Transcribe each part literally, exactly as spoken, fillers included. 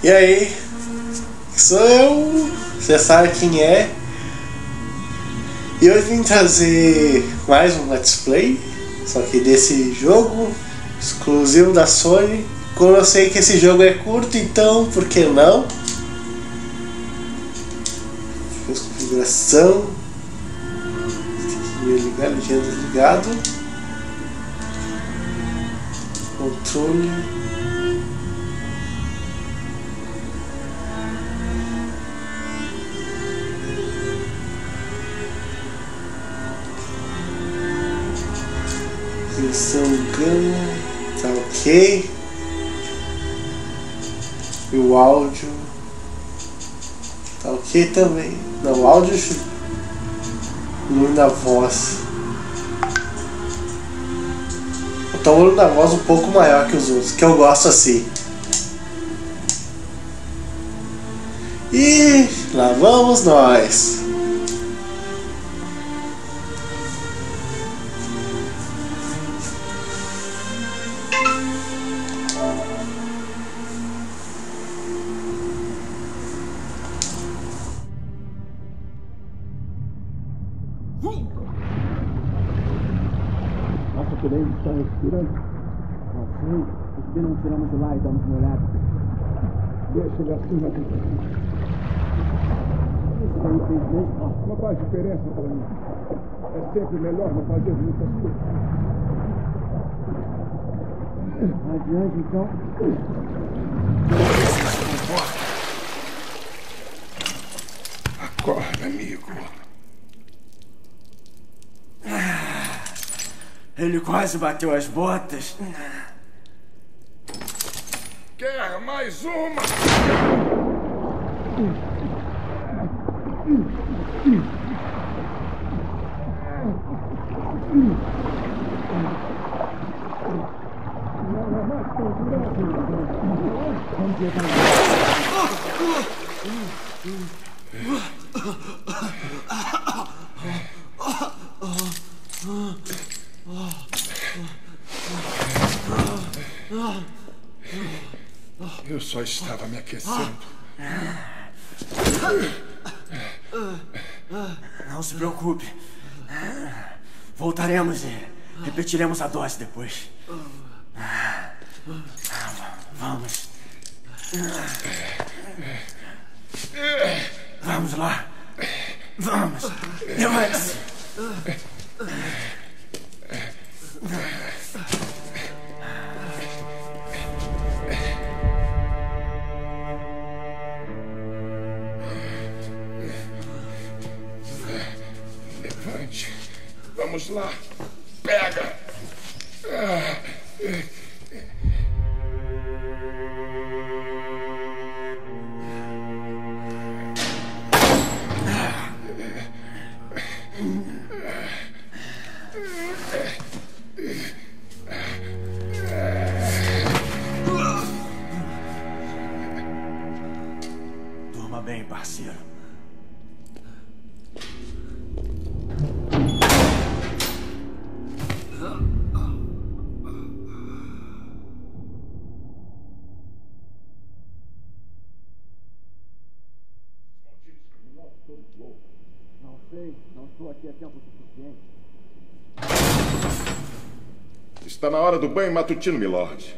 E aí, sou eu, você sabe quem é. E hoje vim trazer mais um Let's Play, só que desse jogo exclusivo da Sony. Como eu sei que esse jogo é curto, então por que não? Fiz configuração, ligar, legenda desligado, controle. Resolução gama, tá ok. E o áudio tá ok também. Não, o áudio volume da voz. Botar o volume da voz um pouco maior que os outros, que eu gosto assim. E lá vamos nós. Nossa, querendo estar respirando? Não sei. Por que não tiramos de lá e damos uma olhada? Deixa ele assim, mas... Isso daí fez mesmo? Não faz diferença para mim. É sempre melhor não fazer muitas coisas. Adiante, então. Acorda, amigo. Ele quase bateu as botas. Quer mais uma? Eu só estava me aquecendo. Não se preocupe. Voltaremos e repetiremos a dose depois. Vamos. Vamos lá. Vamos. Levante-se. Levante. Vamos lá. Pega. Durma bem, parceiro. Não sei, não estou aqui a tempo suficiente. Está na hora do banho matutino, milord.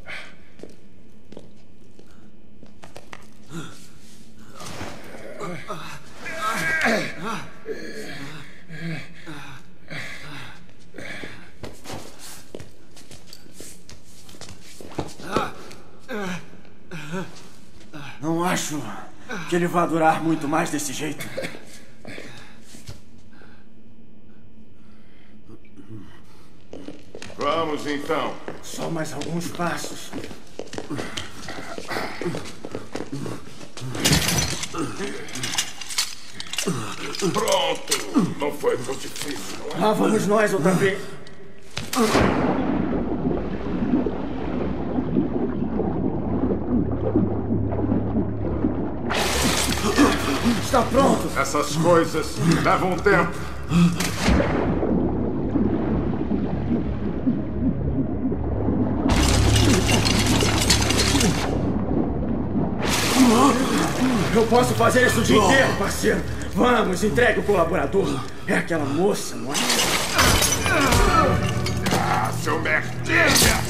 Não acho que ele vá durar muito mais desse jeito. Vamos então. Só mais alguns passos. Pronto. Não foi muito difícil, não é? Lá vamos nós outra vez. Está pronto. Essas coisas levam tempo. Eu posso fazer isso o dia inteiro, parceiro. Vamos, entregue o colaborador. É aquela moça, não é? Ah, seu merdinha!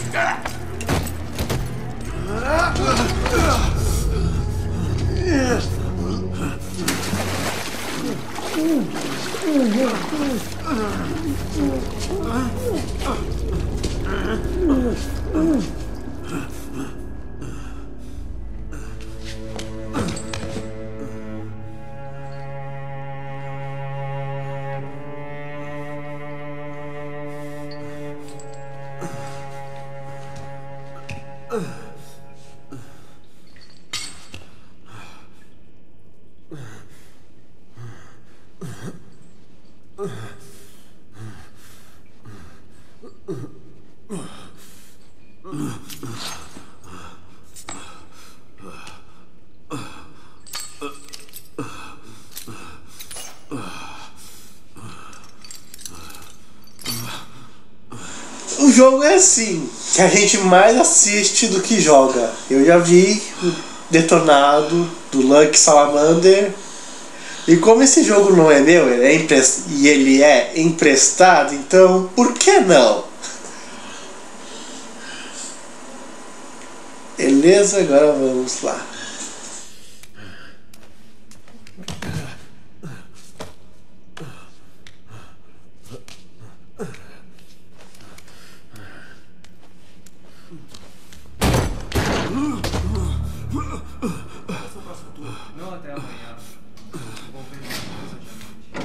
O jogo é assim, que a gente mais assiste do que joga. Eu já vi o detonado do Lucky Salamander. E como esse jogo não é meu, ele é emprest... e ele é emprestado, então por que não? Beleza, agora vamos lá. Não até amanhã. Vou ver mais coisa de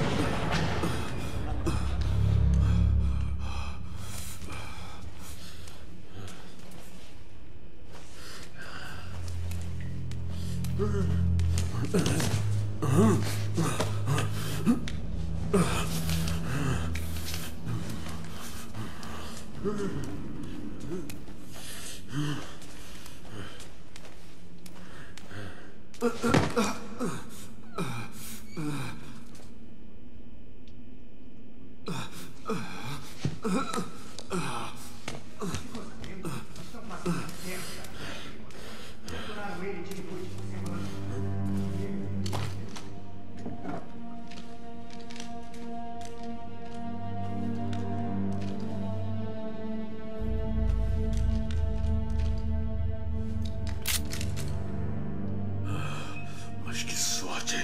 Mas que sorte!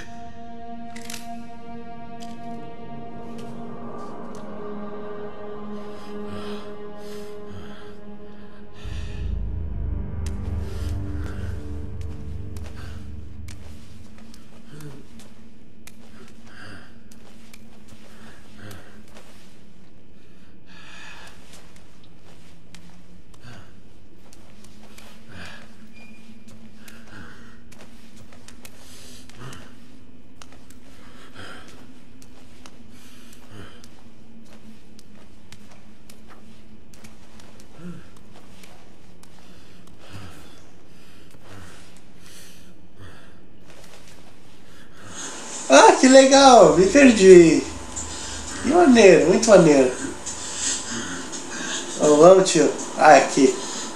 Ah, que legal, me perdi. Que maneiro, muito maneiro. Oh, vamos, tio. Ah, aqui.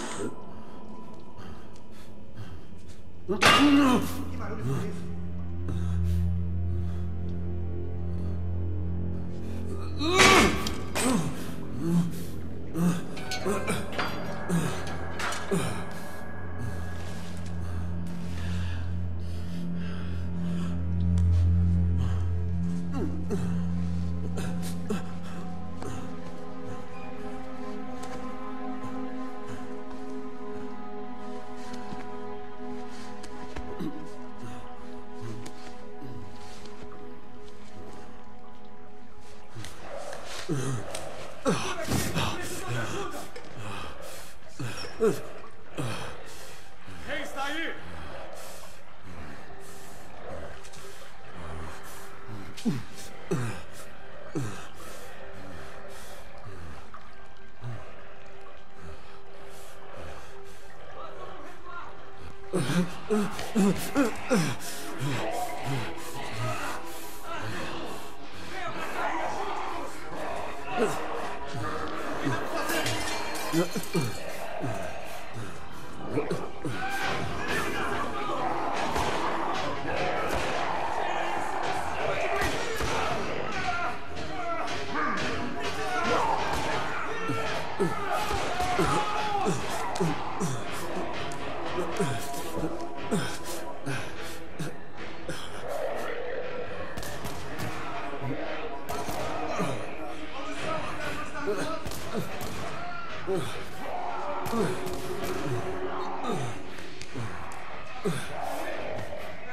Quem está aí?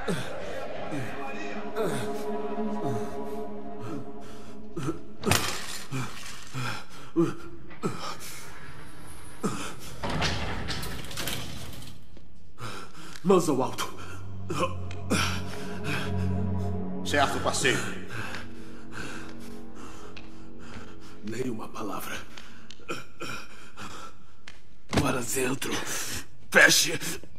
Mãos ao alto. Certo, parceiro. Nenhuma palavra. Para dentro. Feche.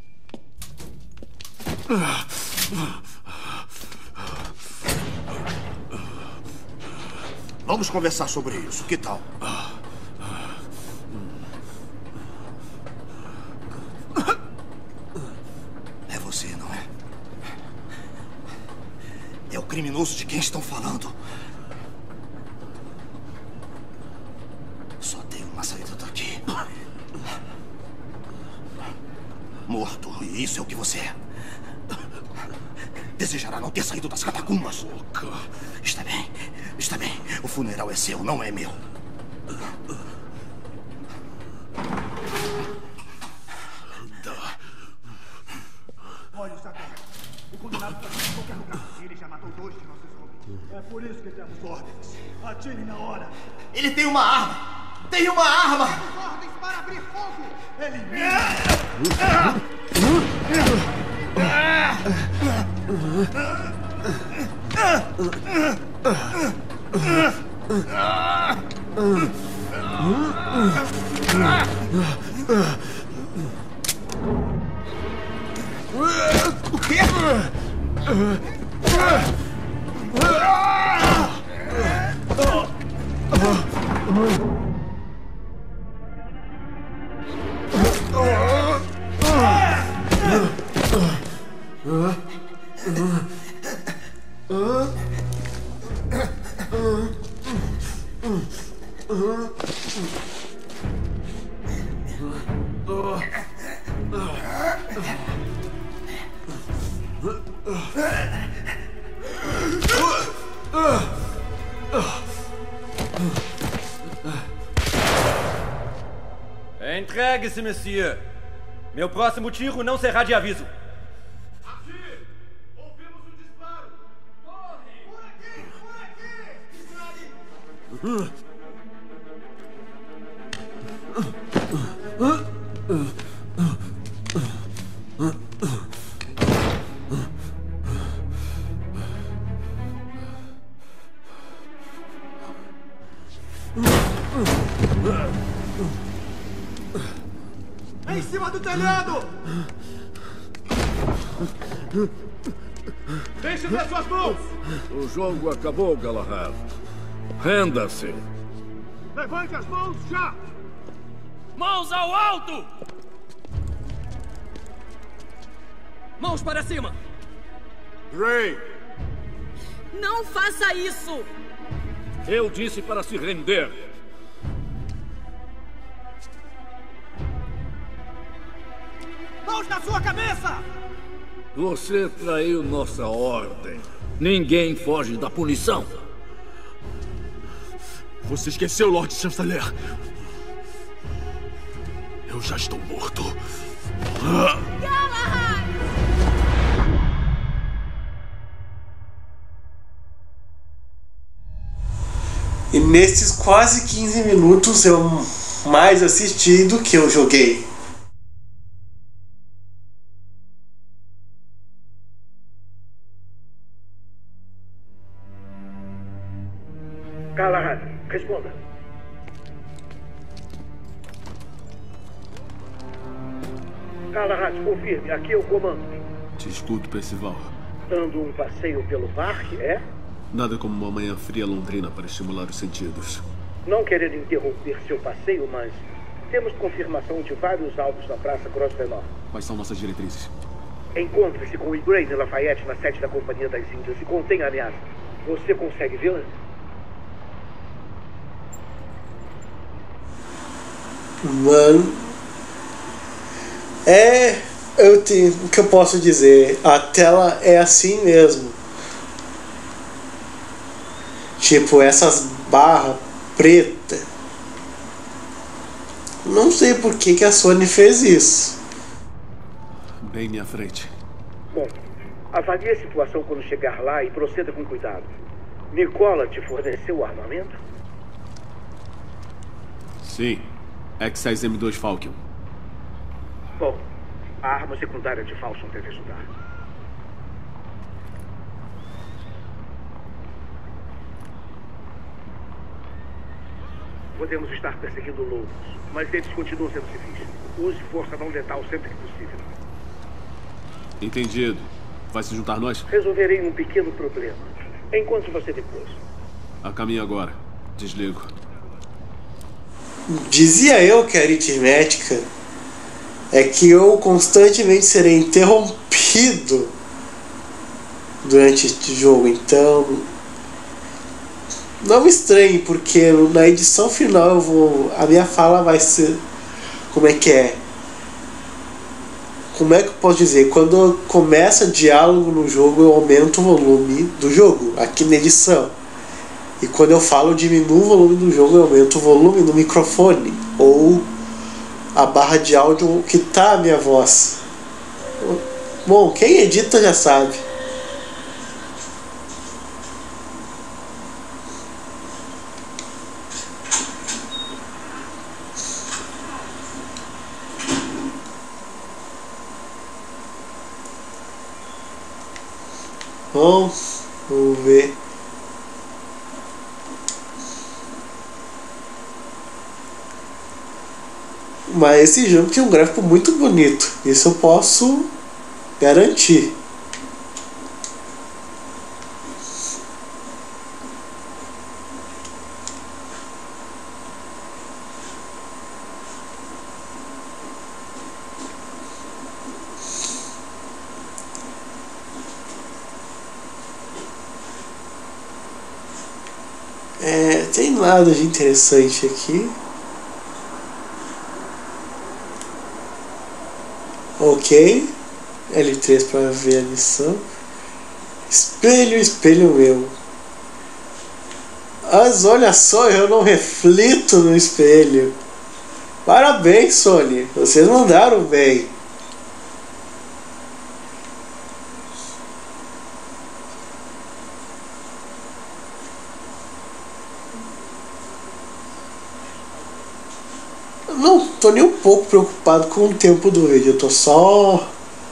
Vamos conversar sobre isso. Que tal? É você, não é? É o criminoso de quem estão falando. Só tem uma saída daqui. Morto. E isso é o que você é. Desejará não ter saído das catacumbas. Está bem. Está bem. O funeral é seu, não é meu. Olha, Saber. O condenado está em qualquer lugar. Ele já matou dois de nossos homens. É por isso que temos ordens. Atire na hora. Ele tem uma arma! Tem uma arma! Temos ordens para abrir fogo! Elimine! O quê? Entregue-se, monsieur. Meu próximo tiro não será de aviso. Aqui! Ouvimos um disparo! Corre! Por aqui! Por aqui! Em cima do telhado! Deixe ver suas mãos! O jogo acabou, Galahad. Renda-se. Levante as mãos já! Mãos ao alto! Mãos para cima! Ray, Não faça isso! eu disse para se render. Mãos na sua cabeça! Você traiu nossa ordem. Ninguém foge da punição. Você esqueceu, Lord Chanceler. Eu já estou morto. Galahad! E nesses quase quinze minutos eu mais assisti do que eu joguei. Galahad, responda. Galahad, confirme, aqui é o comando. Te escuto, Percival. Dando um passeio pelo parque, é? Nada como uma manhã fria londrina para estimular os sentidos. Não querendo interromper seu passeio, mas temos confirmação de vários alvos na Praça Grosvenor. Quais são nossas diretrizes? Encontre-se com Igraine Lafayette na sede da Companhia das Índias e contém a ameaça. Você consegue vê-la? Mano, é, eu tenho, o que eu posso dizer, a tela é assim mesmo. Tipo, essas barras pretas. Não sei por que, que a Sony fez isso. Bem minha frente. Bom, Avalie a situação quando chegar lá e proceda com cuidado. Nicola te forneceu o armamento? Sim. X seis M dois Falcon. Bom, a arma secundária de Falson deve ajudar. Podemos estar perseguindo lobos, mas eles continuam sendo civis. Use força não letal sempre que possível. Entendido. Vai se juntar nós? Resolverei um pequeno problema. Encontre você depois. A caminho agora. Desligo. Dizia eu que a aritmética é que eu constantemente serei interrompido durante este jogo. Então, não me estranhe, porque na edição final eu vou, a minha fala vai ser, como é que é? Como é que eu posso dizer? Quando começa diálogo no jogo, eu aumento o volume do jogo, aqui na edição. E quando eu falo, eu diminuo o volume do jogo, eu aumento o volume do microfone. Ou a barra de áudio que tá a minha voz. Bom, quem edita já sabe. Bom, vamos ver. Mas esse jogo tem um gráfico muito bonito. Isso eu posso garantir. É, tem nada de interessante aqui. Ok. L três para ver a missão. Espelho, espelho meu. Mas olha só, eu não reflito no espelho. Parabéns, Sony. Vocês mandaram bem. Não tô nem um pouco preocupado com o tempo do vídeo, eu tô só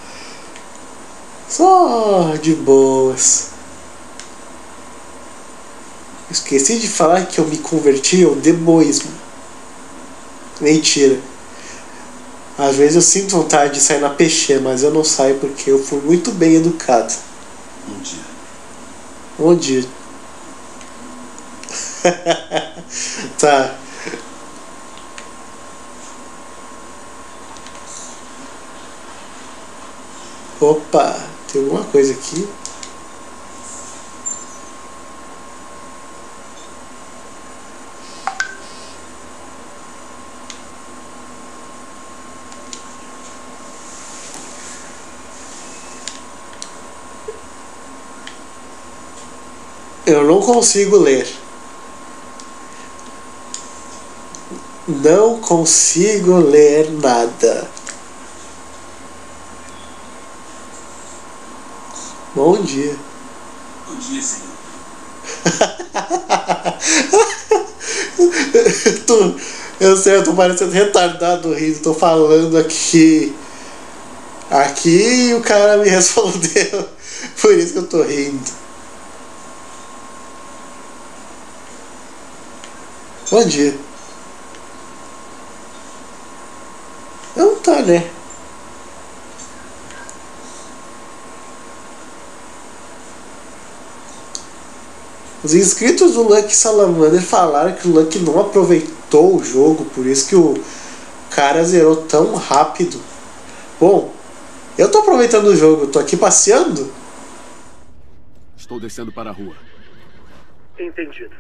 só de boas. Esqueci de falar que eu me converti ao deboísmo. Mentira. Às vezes eu sinto vontade de sair na peixê, mas eu não saio porque eu fui muito bem educado. Bom dia. Bom dia. Tá. Opa, tem alguma coisa aqui. Eu não consigo ler. Não consigo ler nada. Bom dia. Bom dia, senhor. tô, eu sei, eu tô parecendo retardado rindo. Tô falando aqui. Aqui e o cara me respondeu. Por isso que eu tô rindo. Bom dia. Não tá, né? Os inscritos do Lucky Salamander falaram que o Lucky não aproveitou o jogo, por isso que o cara zerou tão rápido. Bom, eu tô aproveitando o jogo, tô aqui passeando. Estou descendo para a rua. Entendido.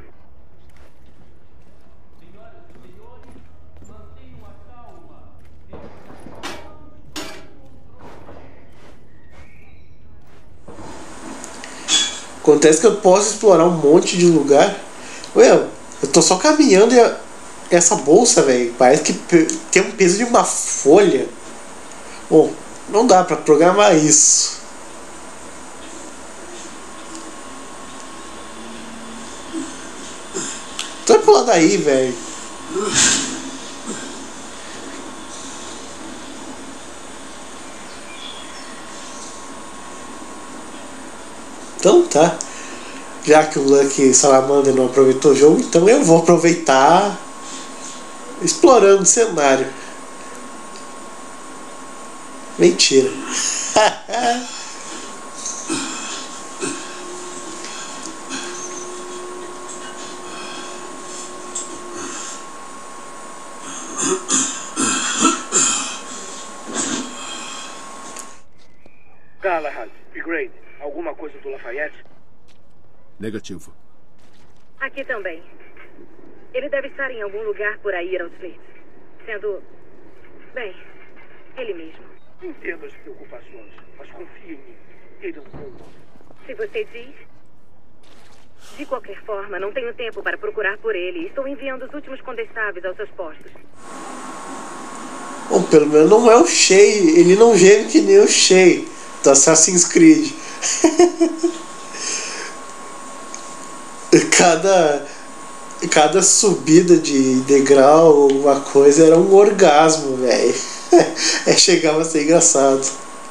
Acontece que eu posso explorar um monte de lugar. Ué, eu tô só caminhando e a, essa bolsa, velho, parece que tem um peso de uma folha. Bom, não dá pra programar isso. Vai pular daí, velho. Então tá. Já que o Lucky Salamander não aproveitou o jogo, então eu vou aproveitar explorando o cenário. Mentira. Galahad, Upgrade, alguma coisa do Lafayette? Negativo. Aqui também. Ele deve estar em algum lugar por aí, Outfleet. Sendo... bem, ele mesmo. Entendo as preocupações, mas confie em mim. Ele é um bom homem. Se você diz... De qualquer forma, não tenho tempo para procurar por ele. Estou enviando os últimos condestáveis aos seus postos. Bom, pelo menos não é o Shay. Ele não geme que nem o Shay do Assassin's Creed. cada, cada subida de degrau ou alguma coisa era um orgasmo, velho. É, chegava a ser engraçado.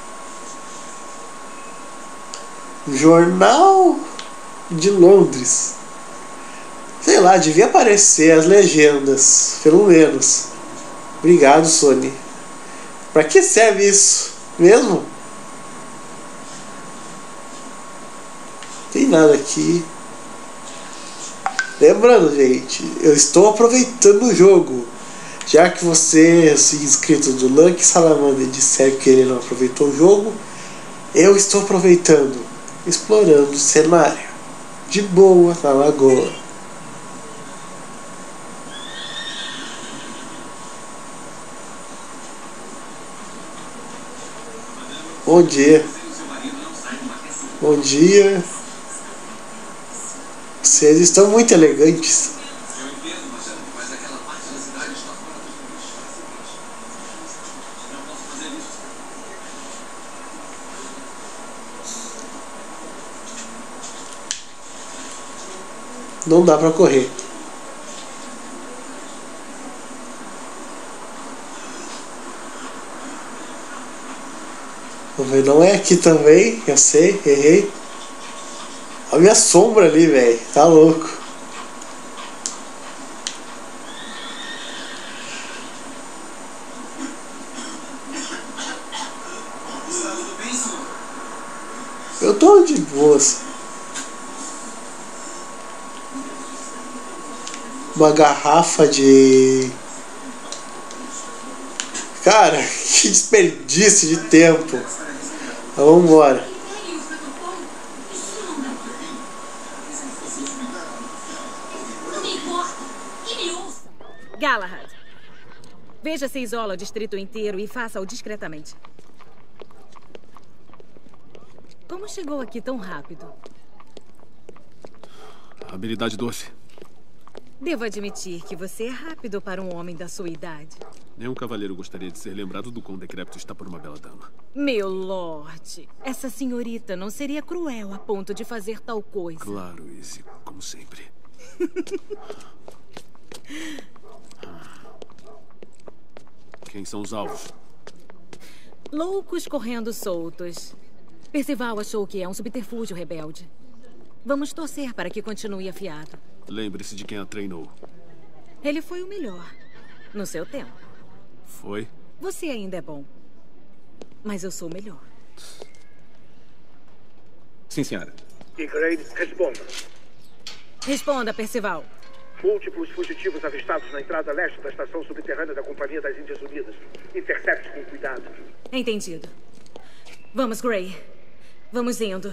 Jornal de Londres. Sei lá, devia aparecer as legendas, pelo menos. Obrigado, Sony. Pra que serve isso mesmo? Tem nada aqui. Lembrando, gente, eu estou aproveitando o jogo. Já que você, assim, inscrito do Lucky Salamander, disser que ele não aproveitou o jogo, eu estou aproveitando, explorando o cenário. De boa, na lagoa. Bom dia. Bom dia. Vocês estão muito elegantes. Não dá pra correr. Vamos ver, não é aqui também, eu sei, errei. Olha a minha sombra ali, velho, tá louco. Eu tô de boas. Uma garrafa de... Cara, que desperdício de tempo. Então, vamos embora. Galahad, veja se isola o distrito inteiro e faça-o discretamente. Como chegou aqui tão rápido? Habilidade doce. Devo admitir que você é rápido para um homem da sua idade. Nenhum cavaleiro gostaria de ser lembrado do quão decrépito está por uma bela dama. Meu lorde, essa senhorita não seria cruel a ponto de fazer tal coisa. Claro, Izzy, como sempre. Quem são os alvos? Loucos correndo soltos. Percival achou que é um subterfúgio rebelde. Vamos torcer para que continue afiado. Lembre-se de quem a treinou. Ele foi o melhor. No seu tempo. Foi? Você ainda é bom. Mas eu sou o melhor. Sim, senhora. Upgrade, responda. Responda, Percival. Múltiplos fugitivos avistados na entrada leste da estação subterrânea da Companhia das Índias Unidas. Intercepte com cuidado. Entendido. Vamos, Gray. Vamos indo.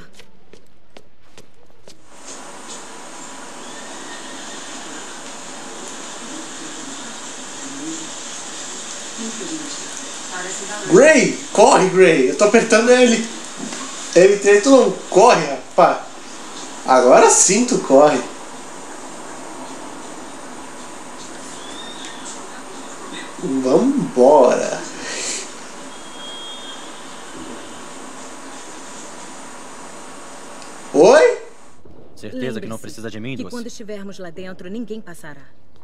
Gray! Corre, Gray! Eu tô apertando ele. Ele tem, tu não corre, rapaz. Agora sim tu corre. Vambora. Oi? Certeza que não precisa de mim, que Doce? quando estivermos lá dentro, ninguém passará.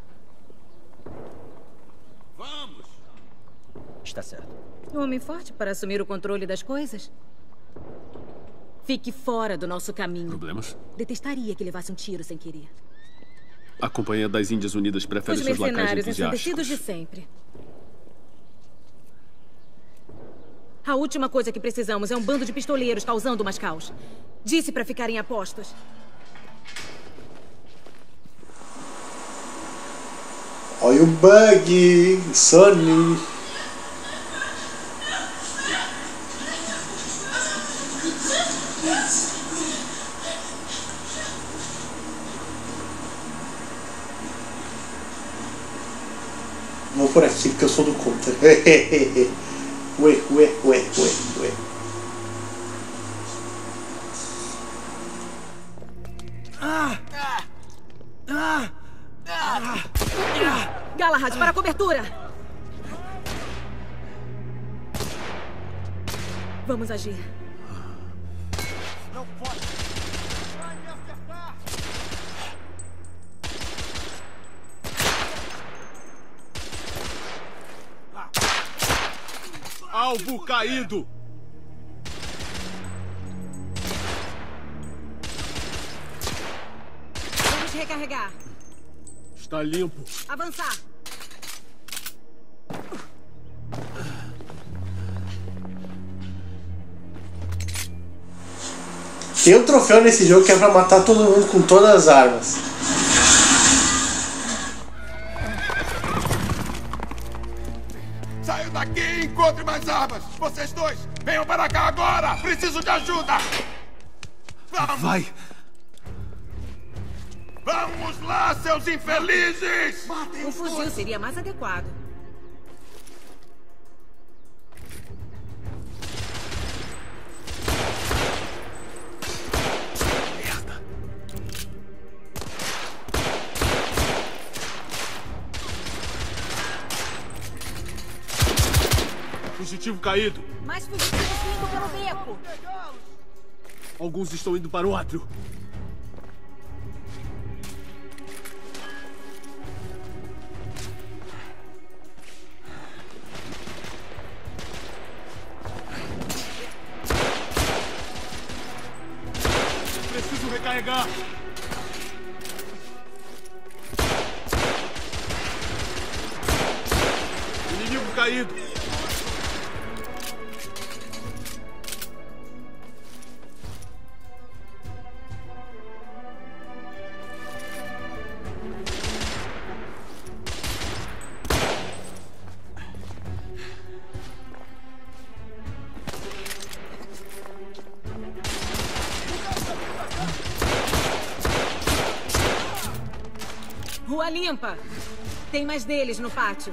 Vamos! Está certo. Um homem forte para assumir o controle das coisas. Fique fora do nosso caminho. Problemas? Detestaria que levasse um tiro sem querer. A Companhia das Índias Unidas prefere Os seus lacaios mercenários entusiásticos. ensandecidos de sempre. A última coisa que precisamos é um bando de pistoleiros causando mais caos. Disse para ficarem a postos. Olha o bug, Sony. Vou por aqui porque eu sou do contra. Ué, ué, ué, ué, ué. Ah! Ah! Ah! Galahad, para a cobertura! Vamos agir. Não pode! Vai me acertar! Alvo caído! Vamos recarregar. Está limpo. Avançar. Tem um troféu nesse jogo que é pra matar todo mundo com todas as armas. Saiam daqui e encontre mais armas! Vocês dois, venham para cá agora! Preciso de ajuda! Vamos! Vai! Vamos lá, seus infelizes! Um fuzil seria mais adequado. Fugitivo caído. Mais fugitivos indo pelo beco. Alguns estão indo para o átrio. Preciso recarregar. Inimigo caído. Rua limpa. Tem mais deles no pátio.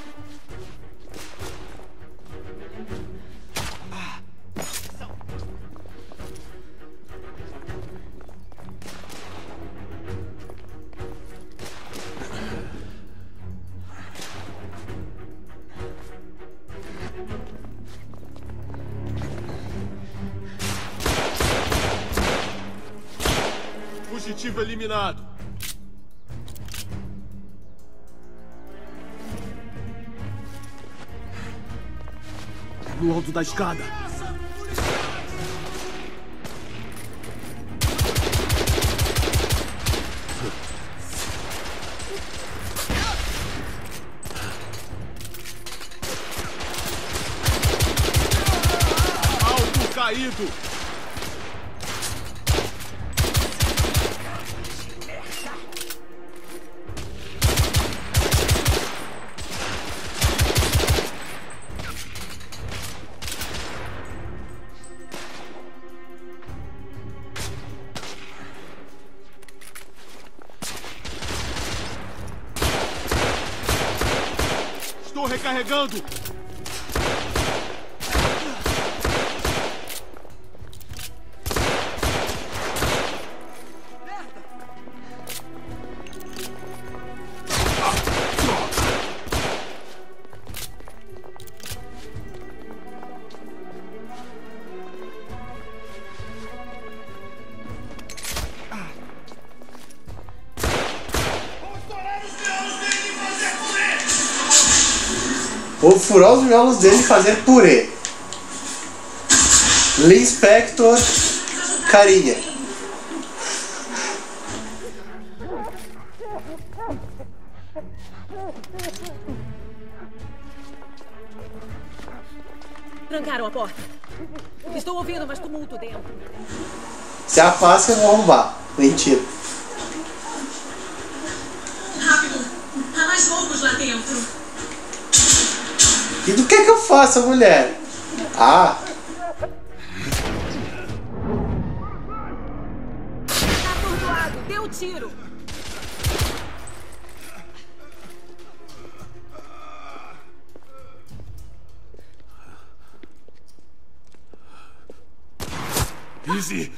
Fugitivo eliminado. No alto da escada. Alvo caído. Estou recarregando! Vou furar os miolos dele e fazer purê. Lee Spector, carinha. Trancaram a porta. Estou ouvindo mais tumulto dentro. Se afasta, eu vou arrombar. Mentira. Rápido! Há mais loucos lá dentro. E do que é que eu faço, mulher? Ah. Tá atordoado. Deu o tiro. Izzy!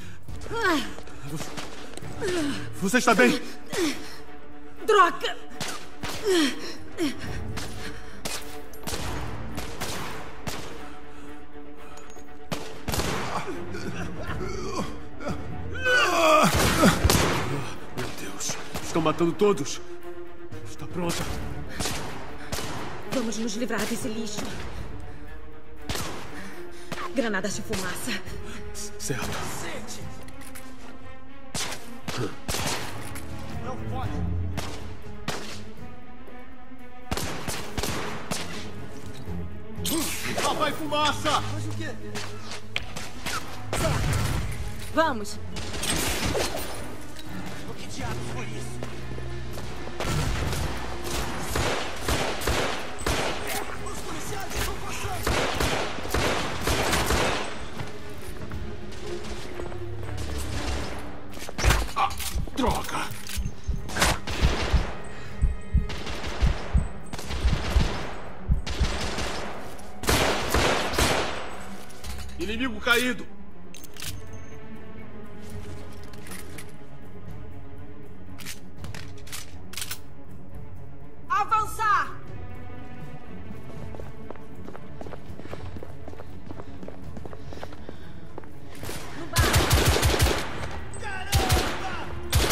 Você está bem? Droga! Meu Deus, estão matando todos. Está pronta? Vamos nos livrar desse lixo. Granadas de fumaça. Certo. Não pode. Lá vai fumaça! Mas o quê? Certo. Vamos. O que diabos foi isso? Os policiais estão passando! Ah, droga! Inimigo caído! Avançar! No bar! Caramba!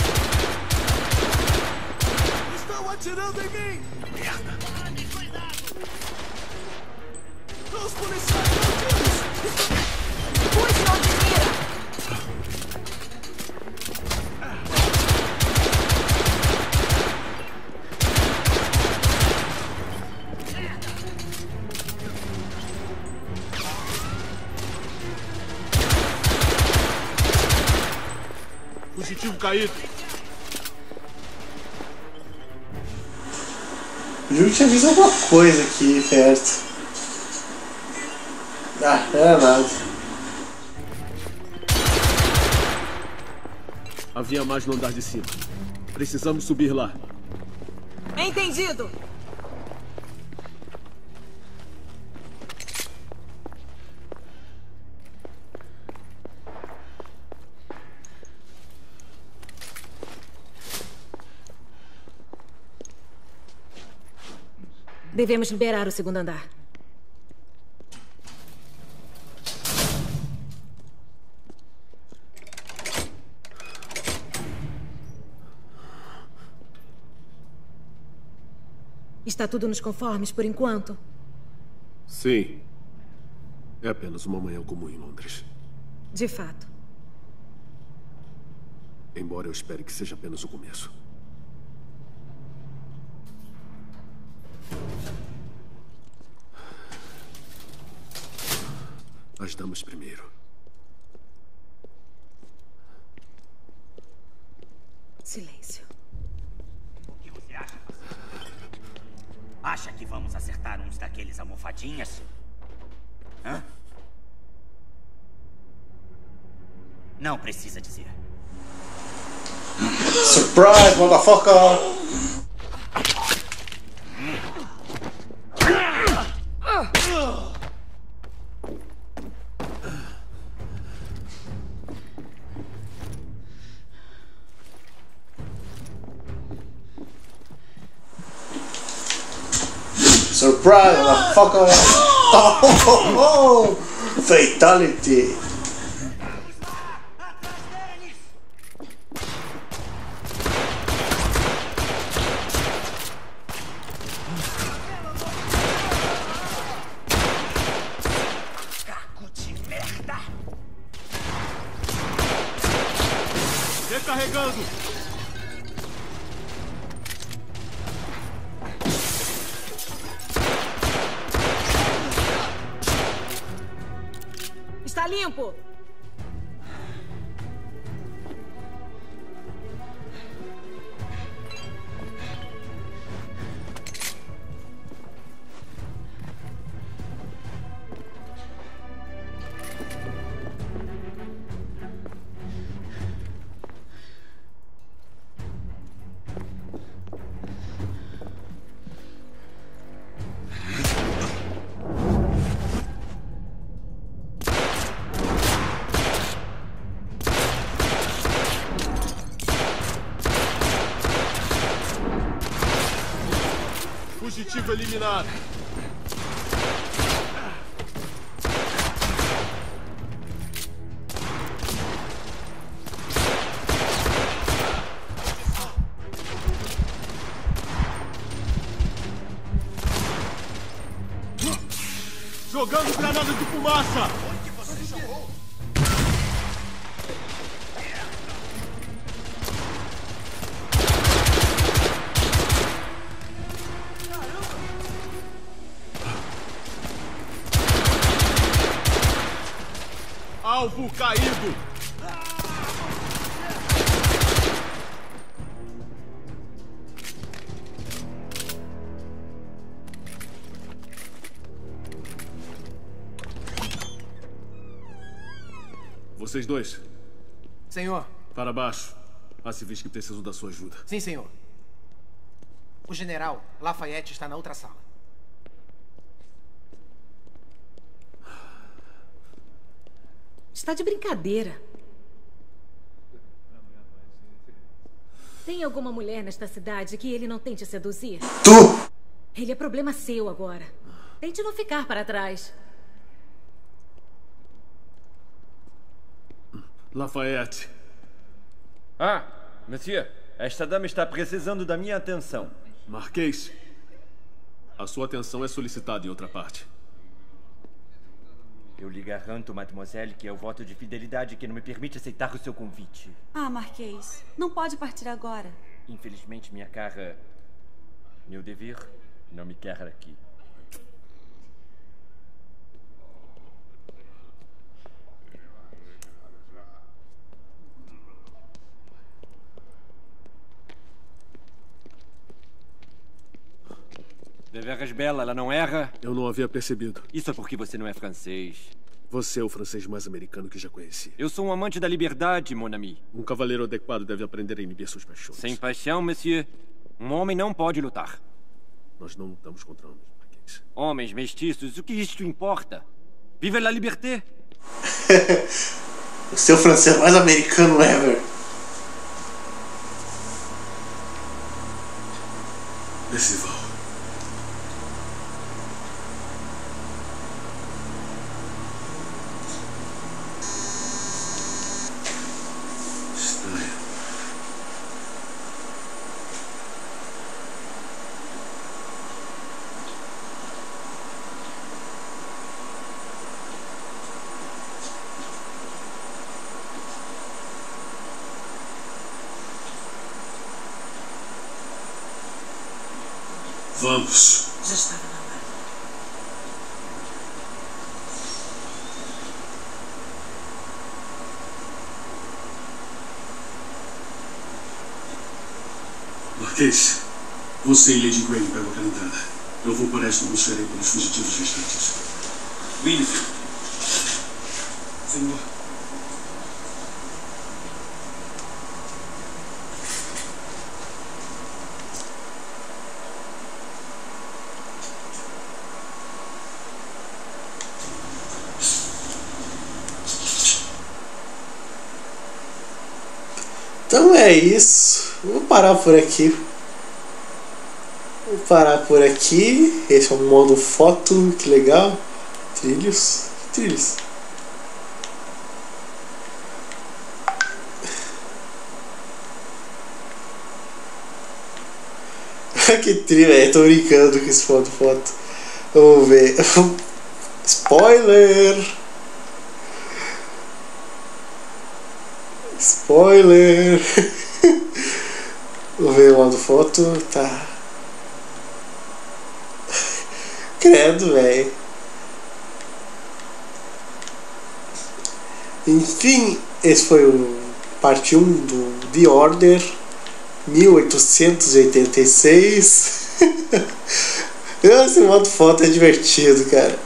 Estão atirando em mim! Merda! Tome cuidado! Os policiais malditos! Puxe onde mira! Fugitivo caído! Juro que tinha visto alguma coisa aqui perto. Ah, não era nada. Havia mais no andar de cima. Precisamos subir lá. Entendido! Devemos liberar o segundo andar. Está tudo nos conformes por enquanto? Sim. É apenas uma manhã comum em Londres. De fato. Embora eu espere que seja apenas o começo. As damas primeiro. Silêncio. O que você acha? Acha que vamos acertar uns daqueles almofadinhas? Hã? Não precisa dizer. Surprise, motherfucker! Surprise, motherfucker! Oh, oh, oh. Fatality! Recarregando! Está limpo! Fugitivo eliminado. Jogando granadas de fumaça. Onde você jogou? Alvo caído! Vocês dois. Senhor. Para baixo. Há civis que precisam da sua ajuda. Sim, senhor. O general Lafayette está na outra sala. Está de brincadeira. Tem alguma mulher nesta cidade que ele não tente seduzir? Tu! Ele é problema seu agora. Tente não ficar para trás. Lafayette. Ah, monsieur, esta dama está precisando da minha atenção. Marquês, a sua atenção é solicitada em outra parte. Eu lhe garanto, mademoiselle, que é o voto de fidelidade que não me permite aceitar o seu convite. Ah, Marquês, não pode partir agora. Infelizmente, minha cara, meu dever não me quer aqui. Deveras bela, ela não erra? Eu não havia percebido. Isso é porque você não é francês. Você é o francês mais americano que já conheci. Eu sou um amante da liberdade, mon ami. Um cavaleiro adequado deve aprender a inibir suas paixões. Sem paixão, monsieur, um homem não pode lutar. Nós não lutamos contra homens, Marquês. Homens mestiços, o que isto importa? Vive la liberté! O seu francês mais americano ever. Percival. Vamos. Já estava na hora. Marquês, você e Lady Grey pegam aquela entrada. Eu vou por esta e buscarei pelos fugitivos restantes. Winfield. Senhor. Então é isso. Vou parar por aqui. Vou parar por aqui. Esse é o modo foto. Que legal. Trilhos. Trilhos. Que trilho. É, tô brincando com esse foto foto. Vamos ver. Spoiler. Spoiler! Vou ver o modo foto. Tá. Credo, velho. Enfim, esse foi o parte um do The Order mil oitocentos e oitenta e seis. Esse modo foto é divertido, cara.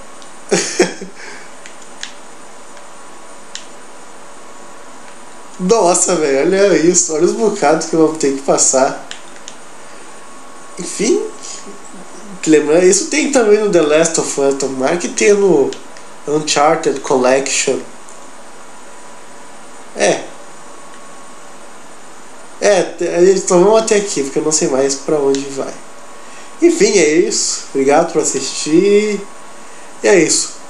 Nossa, velho, olha isso, olha os bocados que vamos ter que passar. Enfim, lembrando, isso tem também no The Last of Us, tomara que tenha no Uncharted Collection. É. É, então vamos até aqui, porque eu não sei mais pra onde vai. Enfim, é isso. Obrigado por assistir. E é isso.